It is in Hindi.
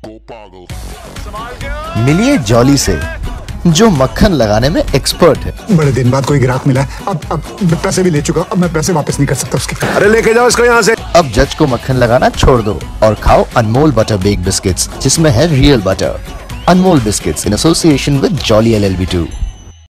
मिलिए जॉली से जो मक्खन लगाने में एक्सपर्ट है। बड़े दिन बाद कोई ग्राहक मिला है। अब मैं पैसे भी ले चुका हूं, अब मैं पैसे वापस नहीं कर सकता उसके। अरे लेके जाओ इसको यहाँ से। अब जज को मक्खन लगाना छोड़ दो और खाओ अनमोल बटर बेक बिस्किट्स जिसमें है real butter. Anmol biscuits in association with Jolly LLB2।